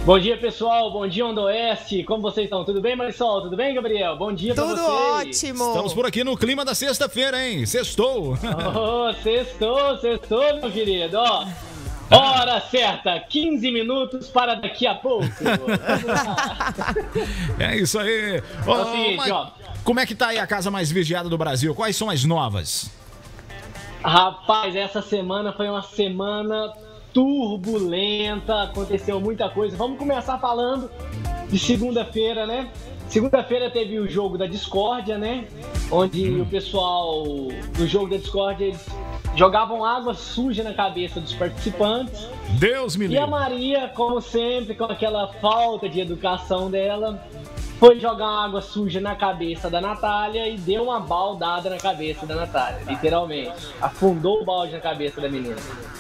Bom dia, pessoal. Bom dia, Onda Oeste. Como vocês estão? Tudo bem, Marisol? Tudo bem, Gabriel? Bom dia pra vocês. Tudo ótimo. Estamos por aqui no clima da sexta-feira, hein? Sextou. Oh, sextou, meu querido. Ó, hora certa, 15 minutos para daqui a pouco. Vamos lá. É isso aí. É o seguinte, ó. Como é que tá aí a casa mais vigiada do Brasil? Quais são as novas? Rapaz, essa semana foi uma semana turbulenta, aconteceu muita coisa. Vamos começar falando de segunda-feira, né? Segunda-feira teve o jogo da discórdia, né? Onde o pessoal do jogo da discórdia, eles jogavam água suja na cabeça dos participantes. Deus me livre. E a Maria, como sempre, com aquela falta de educação dela, foi jogar água suja na cabeça da Natália e deu uma baldada na cabeça da Natália, literalmente. Afundou o balde na cabeça da menina.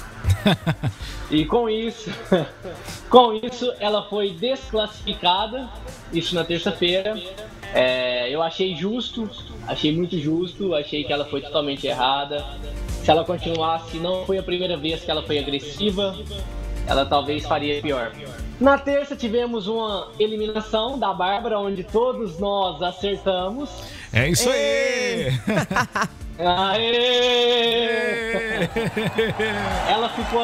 E com isso ela foi desclassificada, isso na terça-feira. Eu achei justo, achei muito justo, achei que ela foi totalmente errada. Se ela continuasse, não foi a primeira vez que ela foi agressiva, ela talvez faria pior. Na terça tivemos uma eliminação da Bárbara, onde todos nós acertamos. É isso aí! Aê! Ela ficou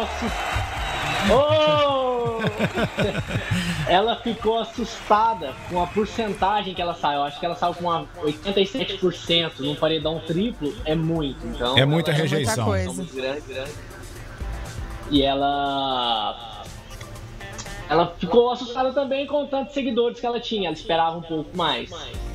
Ela ficou assustada com a porcentagem que ela saiu. Eu acho que ela saiu com 87% num paredão triplo. É muito. Então, é muita rejeição. Muita coisa. Grande. E ela ficou assustada também com tantos seguidores que ela tinha. Ela esperava um pouco mais.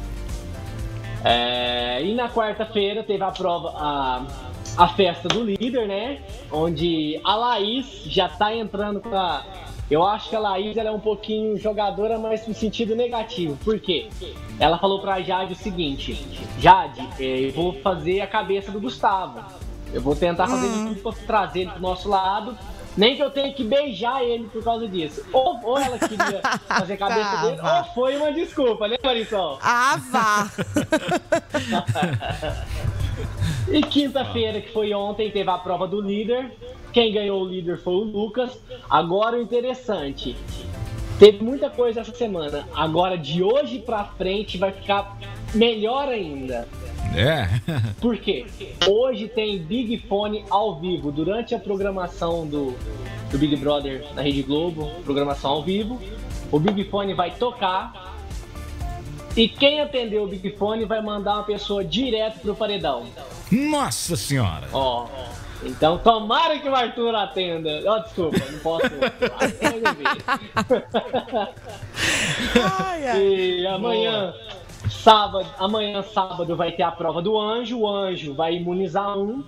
E na quarta-feira teve a prova, a festa do líder, né? Onde a Laís já tá entrando com a... Eu acho que a Laís ela é um pouquinho jogadora, mas no sentido negativo. Por quê? Ela falou pra Jade o seguinte: Jade, eu vou fazer a cabeça do Gustavo. Eu vou tentar fazer tudo pra trazer ele pro nosso lado. Nem que eu tenha que beijar ele por causa disso. Ou ela queria fazer a cabeça dele, ou foi uma desculpa, né, Marisol? Vá! E quinta-feira, que foi ontem, teve a prova do líder. Quem ganhou o líder foi o Lucas. Agora o interessante, teve muita coisa essa semana. Agora de hoje pra frente vai ficar melhor ainda. Por quê? Hoje tem Big Fone ao vivo. Durante a programação do Big Brother na Rede Globo, programação ao vivo, o Big Fone vai tocar. E quem atender o Big Fone vai mandar uma pessoa direto pro paredão. Nossa senhora! Então tomara que o Arthur atenda. Desculpa, não posso. E amanhã sábado vai ter a prova do anjo. O anjo vai imunizar um.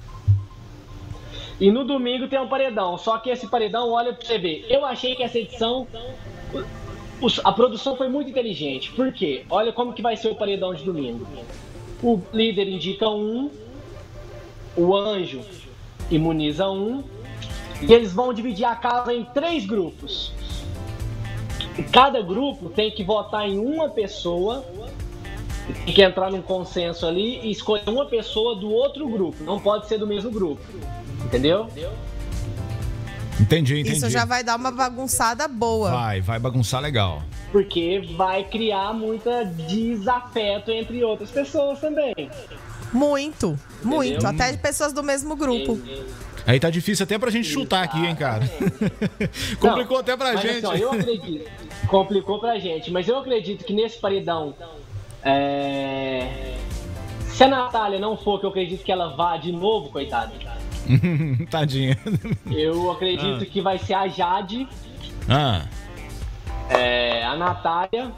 E no domingo tem um paredão. Só que esse paredão, olha pra você ver, eu achei que essa edição, a produção foi muito inteligente. Por quê? Olha como que vai ser o paredão de domingo. O líder indica um, o anjo imuniza um, e eles vão dividir a casa em 3 grupos. E cada grupo tem que votar em uma pessoa, tem que entrar num consenso ali e escolher uma pessoa do outro grupo. Não pode ser do mesmo grupo. Entendeu? Entendi. Isso já vai dar uma bagunçada boa. Vai bagunçar legal. Porque vai criar muita desafeto entre outras pessoas também. Muito. Até de pessoas do mesmo grupo. Aí tá difícil até pra gente chutar aqui, hein, cara? Complicou até pra gente. Assim, eu acredito. Complicou pra gente. Mas eu acredito que nesse paredão, se a Natália não for, que eu acredito que ela vá de novo, coitada. Tadinha. Eu acredito que vai ser a Jade, a Natália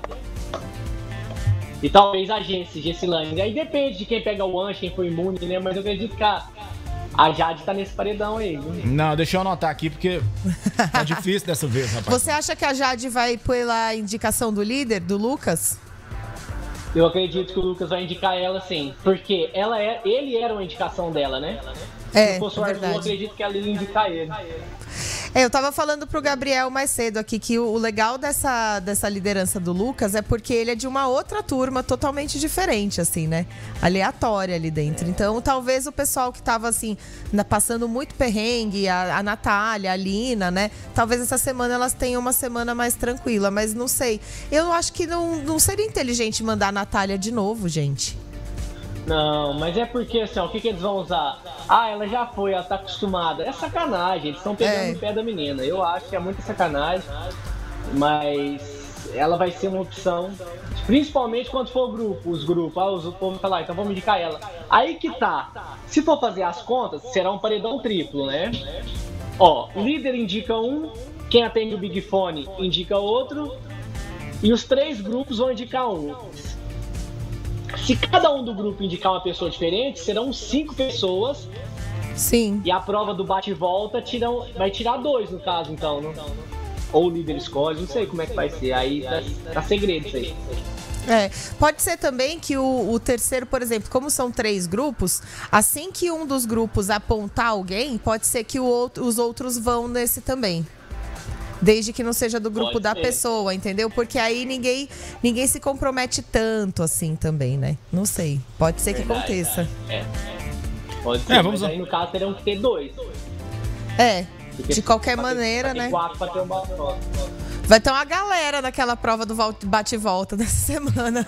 e talvez a Gessilane. Aí depende de quem pega o anjo, quem foi imune, né? Mas eu acredito que a Jade tá nesse paredão aí. Não, deixa eu anotar aqui, porque tá difícil dessa vez, rapaz. Você acha que a Jade vai pela indicação do líder, do Lucas? Eu acredito que o Lucas vai indicar ela, sim. Porque ele era uma indicação dela, né? Se fosse o Arthur, eu acredito que ela ia indicar ele. Eu tava falando pro Gabriel mais cedo aqui que o legal dessa liderança do Lucas é porque ele é de uma outra turma totalmente diferente, assim, né? Aleatória ali dentro. Então, talvez o pessoal que tava, assim, passando muito perrengue, a Natália, a Lina, né? Talvez essa semana elas tenham uma semana mais tranquila, mas não sei. Eu acho que não seria inteligente mandar a Natália de novo, gente. Não, mas é porque, assim, ó, o que eles vão usar? Ah, ela já foi, ela tá acostumada. É sacanagem, eles estão pegando o pé da menina. Eu acho que é muita sacanagem, mas ela vai ser uma opção, principalmente quando for os grupos. O povo vai falar, então vamos indicar ela. Aí que tá, se for fazer as contas, será um paredão triplo, né? Ó, o líder indica um, quem atende o Big Fone indica outro, e os 3 grupos vão indicar um. Se cada um do grupo indicar uma pessoa diferente, serão 5 pessoas. Sim. E a prova do bate e volta vai tirar 2, no caso, então, né? Ou o líder escolhe, não sei como é que vai ser. Aí tá segredo isso aí. Pode ser também que o terceiro, por exemplo, como são 3 grupos, assim que um dos grupos apontar alguém, pode ser que os outros vão nesse também. Desde que não seja do grupo da pessoa, entendeu? Porque aí ninguém se compromete tanto assim também, né? Não sei. Pode ser que aconteça. Pode ser, mas aí no caso terão que ter 2. Porque de qualquer maneira, né? 4 pra ter um bate-volta. Vai ter uma galera naquela prova do bate-volta dessa semana.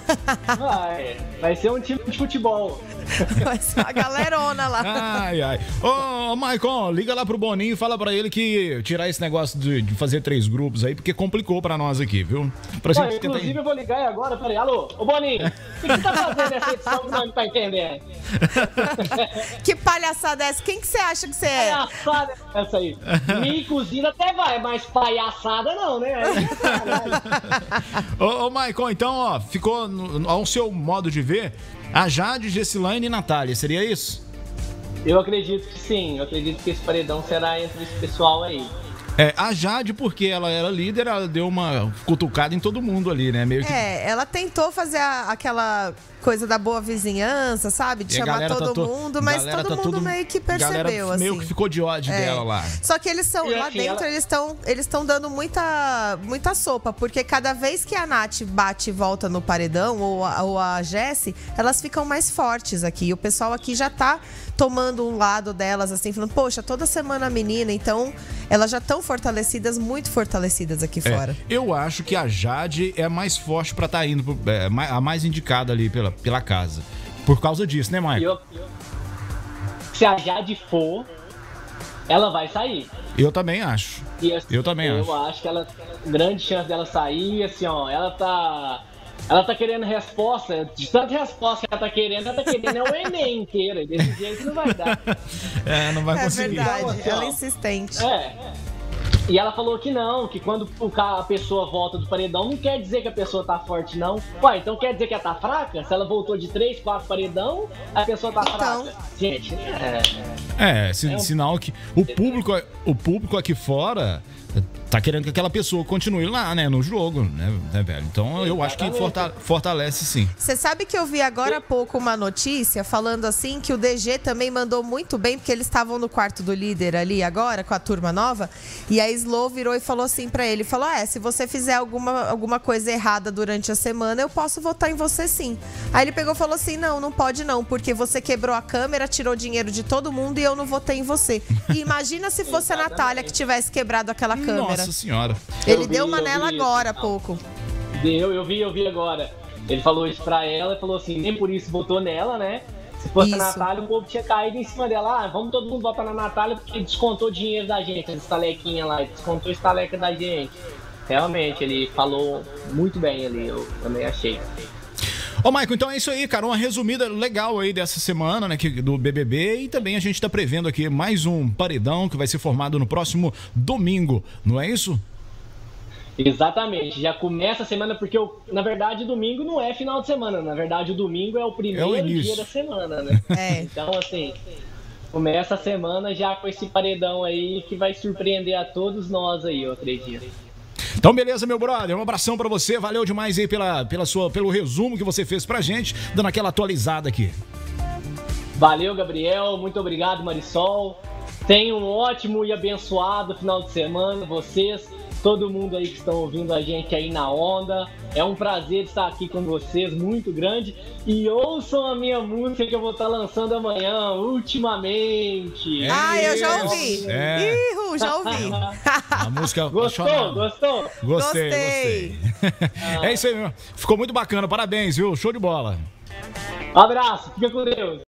Vai ser um time de futebol. Vai ser uma galerona lá. Ai. Ô, Maicon, liga lá pro Boninho e fala pra ele que tirar esse negócio de fazer 3 grupos aí, porque complicou pra nós aqui, viu? Inclusive eu vou ligar agora, peraí, alô, ô Boninho, o que você tá fazendo nessa edição que não tá entendendo? Que palhaçada é essa? Quem que você acha que você é? Palhaçada essa aí. Minha cozinha até vai, mas palhaçada não, né? Ô, Maicon, então, ó, ficou ao seu modo de ver a Jade, Gessilane e Natália, seria isso? Eu acredito que sim, eu acredito que esse paredão será entre esse pessoal aí. A Jade, porque ela era líder, ela deu uma cutucada em todo mundo ali, né? Meio que... ela tentou fazer aquela coisa da boa vizinhança, sabe? De chamar todo mundo, mas todo mundo meio que percebeu, assim. Meio que ficou de ódio dela lá. Só que eles são, lá dentro, eles estão dando muita sopa, porque cada vez que a Nath bate e volta no paredão, ou a Jessi, elas ficam mais fortes aqui. E o pessoal aqui já tá tomando um lado delas, assim, falando, poxa, toda semana a menina, então elas já estão fortalecidas, muito fortalecidas aqui fora. Eu acho que a Jade é mais forte pra estar indo, a mais indicada ali pela casa. Por causa disso, né, Maicon? Se a Jade for, ela vai sair. Eu também acho. Eu acho que ela grande chance dela sair, assim, ó, ela tá querendo resposta, de tanta resposta que ela tá querendo é o Enem inteiro, desse jeito não vai dar. Não vai conseguir. É verdade, então, assim, ela é insistente. E ela falou que não, que quando a pessoa volta do paredão, não quer dizer que a pessoa tá forte, não. Ué, então quer dizer que ela tá fraca? Se ela voltou de 3, 4 paredão, a pessoa tá fraca. Gente, sinal que o público aqui fora tá querendo que aquela pessoa continue lá, né, no jogo, né, velho? Então eu acho que fortalece sim. Você sabe que eu vi agora há pouco uma notícia falando assim que o DG também mandou muito bem, porque eles estavam no quarto do líder ali agora, com a turma nova, e a Slow virou e falou assim pra ele, falou, se você fizer alguma coisa errada durante a semana, eu posso votar em você sim. Aí ele pegou e falou assim, não pode não, porque você quebrou a câmera, tirou dinheiro de todo mundo e eu não votei em você. E imagina se fosse a Natália que tivesse quebrado aquela câmera. Nossa senhora. Ele deu uma nela agora há pouco. Eu vi agora. Ele falou isso pra ela e falou assim, nem por isso votou nela, né? Se fosse a Natália, o povo tinha caído em cima dela. Vamos todo mundo votar na Natália porque descontou dinheiro da gente, a estalequinha lá, descontou a estaleca da gente. Realmente, ele falou muito bem ali, eu também achei. Ô, Maicon, então é isso aí, cara, uma resumida legal aí dessa semana, né, do BBB, e também a gente tá prevendo aqui mais um paredão que vai ser formado no próximo domingo, não é isso? Exatamente, já começa a semana, porque na verdade domingo não é final de semana, na verdade o domingo é o primeiro dia da semana, né? Então assim, começa a semana já com esse paredão aí que vai surpreender a todos nós aí, eu acredito. Então beleza, meu brother, um abração pra você, valeu demais aí pelo resumo que você fez pra gente, dando aquela atualizada aqui. Valeu, Gabriel, muito obrigado, Marisol. Tenham um ótimo e abençoado final de semana, vocês, todo mundo aí que estão ouvindo a gente aí na onda. É um prazer estar aqui com vocês, muito grande. E ouçam a minha música que eu vou estar lançando amanhã, Ultimamente. Eu já ouvi. Ihu, já ouvi. A música Gostou? Gostei. É isso aí, meu. Ficou muito bacana, parabéns, viu? Show de bola. Abraço, fica com Deus.